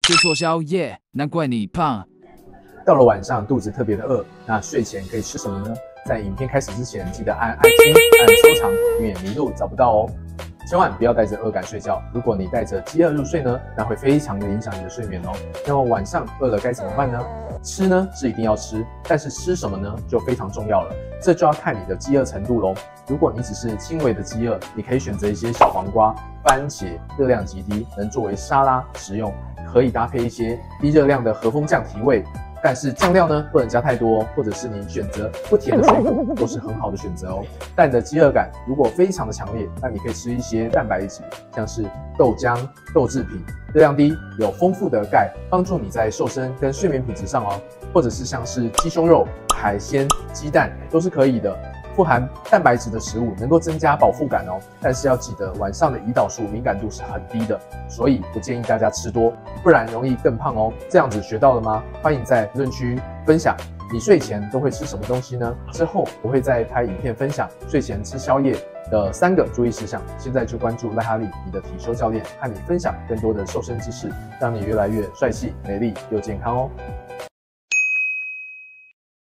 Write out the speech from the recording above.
吃错宵夜，难怪你胖。 到了晚上肚子特别的饿，那睡前可以吃什么呢？在影片开始之前，记得按爱心、按收藏，以免迷路找不到哦。千万不要带着饿感睡觉，如果你带着饥饿入睡呢，那会非常的影响你的睡眠哦。那么晚上饿了该怎么办呢？吃呢是一定要吃，但是吃什么呢就非常重要了，这就要看你的饥饿程度咯。如果你只是轻微的饥饿，你可以选择一些小黄瓜、番茄，热量极低，能作为沙拉食用，可以搭配一些低热量的和风酱提味。但是酱料呢不能加太多，或者是你选择不甜的水果都是很好的选择哦。但你的饥饿感如果非常的强烈，那你可以吃一些蛋白质，像是豆浆、豆制品，热量低，有丰富的钙，帮助你在瘦身跟睡眠品质上哦。或者是像是鸡胸肉、海鲜、鸡蛋都是可以的。富含蛋白质的食物能够增加饱腹感哦，但是要记得晚上的胰岛素敏感度是很低的，所以不建议大家吃多，不然容易更胖哦。这样子学到了吗？欢迎在评论区分享你睡前都会吃什么东西呢？之后我会再拍影片分享睡前吃宵夜的3个注意事项。现在就关注赖哈利，你的体修教练，和你分享更多的瘦身知识，让你越来越帅气、美丽又健康哦。